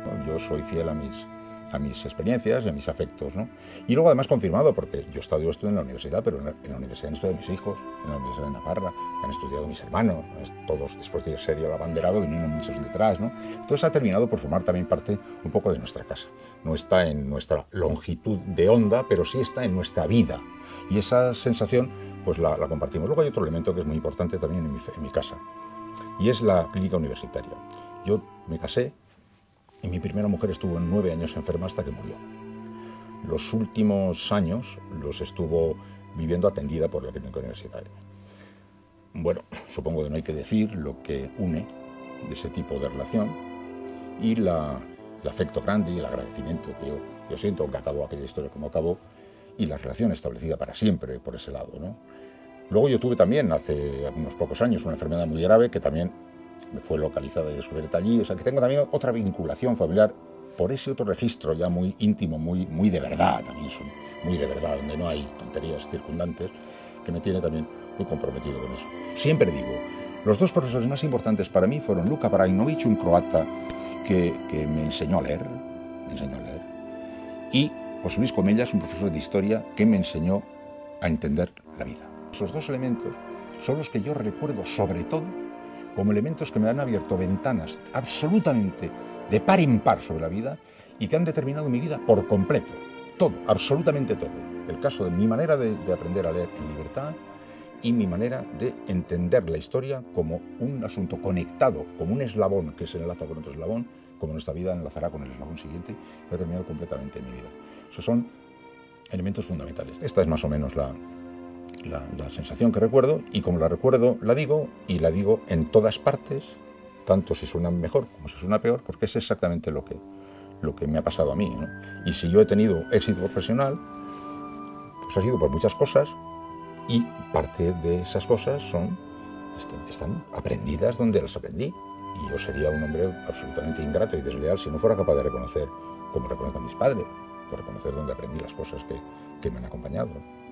Yo soy fiel a mis experiencias y a mis afectos, ¿no? Y luego además confirmado, porque yo estudio en la universidad, pero en la universidad han estudiado mis hijos, en la Universidad de Navarra, han estudiado mis hermanos, todos después de ser yo el abanderado vinieron muchos detrás, ¿no? Entonces ha terminado por formar también parte un poco de nuestra casa. No está en nuestra longitud de onda, pero sí está en nuestra vida. Y esa sensación pues la compartimos. Luego hay otro elemento que es muy importante también en mi casa, y es la clínica universitaria. Yo me casé y mi primera mujer estuvo 9 años enferma hasta que murió. Los últimos años los estuvo viviendo atendida por la clínica universitaria. Bueno, supongo que no hay que decir lo que une de ese tipo de relación y el afecto grande y el agradecimiento que yo siento, aunque acabó aquella historia como acabó, y la relación establecida para siempre por ese lado, ¿no? Luego yo tuve también, hace unos pocos años, una enfermedad muy grave que también me fue localizada y descubierta allí. O sea, que tengo también otra vinculación familiar por ese otro registro ya muy íntimo, muy de verdad, también son muy de verdad, donde no hay tonterías circundantes, que me tiene también muy comprometido con eso. Siempre digo, los dos profesores más importantes para mí fueron Luka Barajnovic, un croata que me enseñó a leer, y José Luis Comellas, un profesor de historia que me enseñó a entender la vida. Esos dos elementos son los que yo recuerdo sobre todo como elementos que me han abierto ventanas absolutamente de par en par sobre la vida y que han determinado mi vida por completo. Todo, absolutamente todo. El caso de mi manera de aprender a leer en libertad y mi manera de entender la historia como un asunto conectado, como un eslabón que se enlaza con otro eslabón, como nuestra vida enlazará con el eslabón siguiente, que ha determinado completamente mi vida. Esos son elementos fundamentales. Esta es más o menos la sensación que recuerdo, y como la recuerdo la digo, y la digo en todas partes, tanto si suena mejor como si suena peor, porque es exactamente lo que me ha pasado a mí, ¿no? Y si yo he tenido éxito profesional, pues ha sido por muchas cosas, y parte de esas cosas están aprendidas donde las aprendí, y yo sería un hombre absolutamente ingrato y desleal si no fuera capaz de reconocer, como reconozco a mis padres, por reconocer dónde aprendí las cosas que me han acompañado.